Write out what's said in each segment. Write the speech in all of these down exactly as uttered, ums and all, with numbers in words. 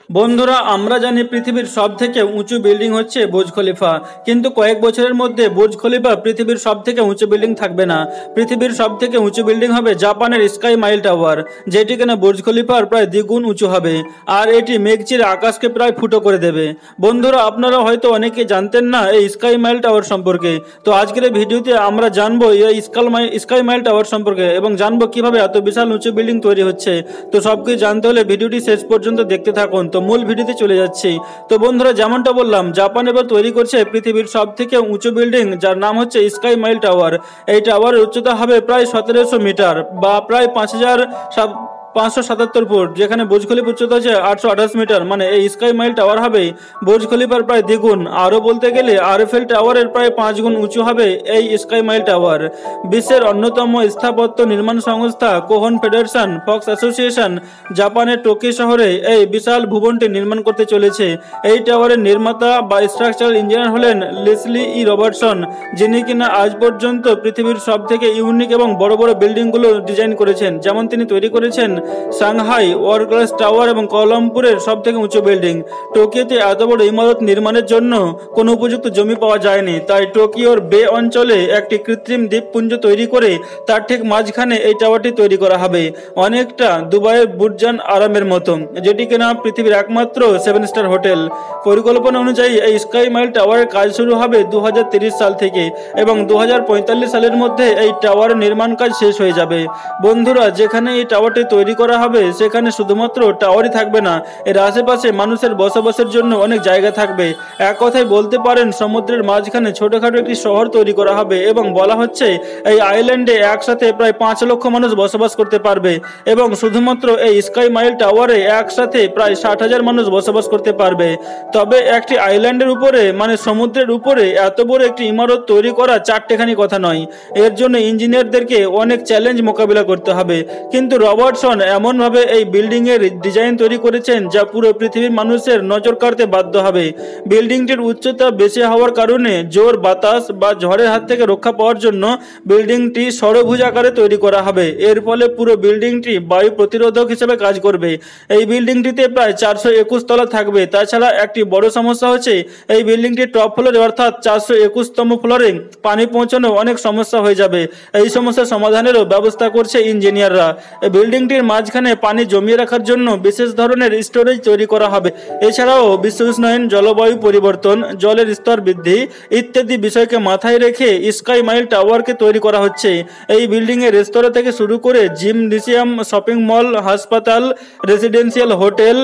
বন্ধুরা, আমরা জানি পৃথিবীর সবথেকে উঁচু বিল্ডিং হচ্ছে বুর্জ খলিফা। কিন্তু কয়েক বছরের মধ্যে বুর্জ খলিফা পৃথিবীর সবথেকে উঁচু বিল্ডিং থাকবে না। পৃথিবীর সবথেকে উঁচু বিল্ডিং হবে জাপানের স্কাই মাইল টাওয়ার, যেটি কিনা বুর্জ খলিফার প্রায় দ্বিগুণ উঁচু হবে। আর এটি মেঘ চিরে আকাশকে প্রায় ফুটো করে দেবে। বন্ধুরা, আপনারা হয়তো অনেকে জানতেন না এই স্কাই মাইল টাওয়ার সম্পর্কে। তো আজকের এই ভিডিওতে আমরা জানবো এই Sky Mile Sky Mile Tower সম্পর্কে, এবং জানবো কিভাবে এত বিশাল উঁচু বিল্ডিং তৈরি হচ্ছে। তো সবকিছু জানতে হলে ভিডিওটি শেষ পর্যন্ত দেখতে থাকুন। তো মূল ভিডিওতে চলে যাচ্ছি। তো বন্ধুরা, যেমনটা বললাম, জাপান এবার তৈরি করছে পৃথিবীর সব থেকে উঁচু বিল্ডিং, যার নাম হচ্ছে স্কাই মাইল টাওয়ার। এই টাওয়ারের উচ্চতা হবে প্রায় সতেরোশো মিটার বা প্রায় পাঁচ হাজার পাঁচশো সাতাত্তর ফুট, যেখানে বুর্জ খলিফার উচ্চতা হচ্ছে আটশো আঠাশ মিটার। মানে এই স্কাই মাইল টাওয়ার হবে বুর্জ খলিফার প্রায় দ্বিগুণ। আরও বলতে গেলে আরএফএল টাওয়ারের প্রায় পাঁচ গুণ উঁচু হবে এই স্কাই মাইল টাওয়ার। বিশ্বের অন্যতম স্থাপত্য নির্মাণ সংস্থা কোহন ফেডারেশন ফক্স অ্যাসোসিয়েশন জাপানের টোকিও শহরে এই বিশাল ভবনটি নির্মাণ করতে চলেছে। এই টাওয়ারের নির্মাতা বা স্ট্রাকচারাল ইঞ্জিনিয়ার হলেন লেসলি ই রবার্টসন, যিনি কিনা আজ পর্যন্ত পৃথিবীর সব থেকে ইউনিক এবং বড় বড় বিল্ডিংগুলো ডিজাইন করেছেন। যেমন তিনি তৈরি করেছেন সাংহাই ওয়ার্ল্ড টাওয়ার এবং কলামপুরের সব থেকে উঁচু বিল্ডিং। টোকিওতে এত বড় ইমারত নির্মাণের জন্য কোনো উপযুক্ত জমি পাওয়া যায়নি, তাই টোকিওর বে অঞ্চলে একটি কৃত্রিম দ্বীপপুঞ্জ তৈরি করে তার ঠিক মাঝখানে এই টাওয়ারটি তৈরি করা হবে, অনেকটা দুবাইয়ের বুর্জান আরামের মতো, যেটি কিনা পৃথিবীর একমাত্র সেভেন স্টার হোটেল। পরিকল্পনা অনুযায়ী এই স্কাই মাইল টাওয়ারের কাজ শুরু হবে দু হাজার তিরিশ সাল থেকে, এবং দু হাজার পঁয়তাল্লিশ সালের মধ্যে এই টাওয়ারের নির্মাণ কাজ শেষ হয়ে যাবে। বন্ধুরা, যেখানে এই টাওয়ারটি তৈরি করা হবে সেখানে শুধুমাত্র টাওয়ারই থাকবে না, এর আশেপাশে মানুষের বসবাসের জন্য অনেক জায়গা থাকবে। এক কথায় বলতে পারেন সমুদ্রের মাঝখানে ছোটখাটো একটি শহর তৈরি করা হবে, এবং বলা হচ্ছে এই আইল্যান্ডে একসাথে প্রায় পাঁচ লক্ষ মানুষ বসবাস করতে পারবে, এবং শুধুমাত্র এই স্কাই মাইল টাওয়ারে একসাথে প্রায় ষাট হাজার মানুষ বসবাস করতে পারবে। তবে একটি আইল্যান্ডের উপরে, মানে সমুদ্রের উপরে এত বড় একটি ইমারত তৈরি করা চারটেখানি কথা নয়। এর জন্য ইঞ্জিনিয়ারদেরকে অনেক চ্যালেঞ্জ মোকাবিলা করতে হবে। কিন্তু রবার্টসন এমনভাবে এই বিল্ডিং এর ডিজাইন তৈরি করেছেন যা পুরো পৃথিবীর মানুষের নজর কাড়তে বাধ্য হবে। বিল্ডিংটির উচ্চতা বেশি হওয়ার কারণে জোর বাতাস বা ঝড়ের হাত থেকে রক্ষা পাওয়ার জন্য বিল্ডিংটি ষড়ভুজ আকারে তৈরি করা হবে। এর ফলে পুরো বিল্ডিংটি বায়ু প্রতিরোধক হিসেবে কাজ করবে। এই বিল্ডিংটিতে প্রায় চারশো একুশ তলা থাকবে। তাছাড়া একটি বড় সমস্যা হচ্ছে এই বিল্ডিংটির টপ ফ্লোরে অর্থাৎ চারশো একুশতম ফ্লোরে পানি পৌঁছানো অনেক সমস্যা হয়ে যাবে। এই সমস্যার সমাধানেরও ব্যবস্থা করছে ইঞ্জিনিয়াররা। এই বিল্ডিংটির মাঝখানে পানি জমিয়ে রাখার জন্য বিশেষ ধরনের স্টোরেজ তৈরি করা হবে। এছাড়াও বিশ্ব উষ্ণায়ন, জলবায়ু পরিবর্তন, জলের স্তর বৃদ্ধি ইত্যাদি বিষয়কে মাথায় রেখে স্কাই মাইল টাওয়ারকে তৈরি করা হচ্ছে। এই বিল্ডিং এর রেস্তোরাঁ থেকে শুরু করে জিমনেসিয়াম, শপিং মল, হাসপাতাল, রেসিডেন্সিয়াল হোটেল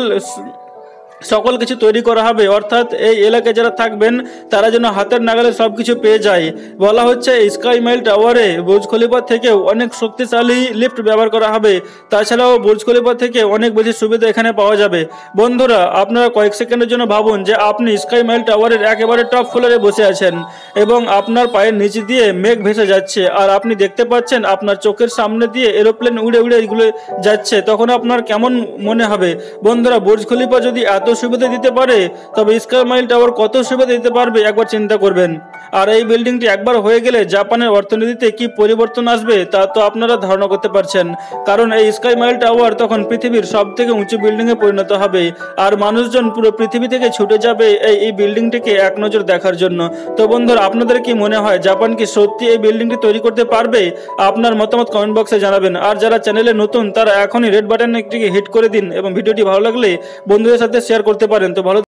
সকল কিছু তৈরি করা হবে, অর্থাৎ এই এলাকায় যারা থাকবেন তারা যেন হাতের নাগালে সব কিছু পেয়ে যায়। বলা হচ্ছে স্কাই মাইল টাওয়ারে বুর্জ খলিফা থেকেও অনেক শক্তিশালী লিফট ব্যবহার করা হবে। তাছাড়াও বুর্জ খলিফা থেকে অনেক বেশি সুবিধা এখানে পাওয়া যাবে। বন্ধুরা, আপনারা কয়েক সেকেন্ডের জন্য ভাবুন যে আপনি স্কাই মাইল টাওয়ারের একেবারে টপ ফ্লোরে বসে আছেন, এবং আপনার পায়ের নিচে দিয়ে মেঘ ভেসে যাচ্ছে, আর আপনি দেখতে পাচ্ছেন আপনার চোখের সামনে দিয়ে এরোপ্লেন উড়ে উড়ে এগুলো যাচ্ছে। তখন আপনার কেমন মনে হবে? বন্ধুরা, বুর্জ খলিফা যদি এত সুবিধা দিতে পারে, তবে স্কাই মাইল টাওয়ার কত সুবিধা দিতে পারবে একবার চিন্তা করবেন। আর এই বিল্ডিংটি একবার হয়ে গেলে জাপানের অর্থনীতিতে কি পরিবর্তন আসবে তা তো আপনারা ধারণা করতে পারছেন, কারণ এই স্কাই মাইল টাওয়ার তখন পৃথিবীর সব থেকে উঁচু বিল্ডিং এ পরিণত হবে, আর মানুষজন পুরো পৃথিবী থেকে ছুটে যাবে এই এই বিল্ডিংটিকে এক নজর দেখার জন্য। তো বন্ধুরা, আপনাদের কি মনে হয় জাপান কি সত্যি এই বিল্ডিংটি তৈরি করতে পারবে? আপনার মতামত কমেন্ট বক্সে জানাবেন। আর যারা চ্যানেলে নতুন তারা এখনই রেড বাটন একটিকে হিট করে দিন, এবং ভিডিওটি ভালো লাগলে বন্ধুদের সাথে শেয়ার করতে পারেন। তো ভালো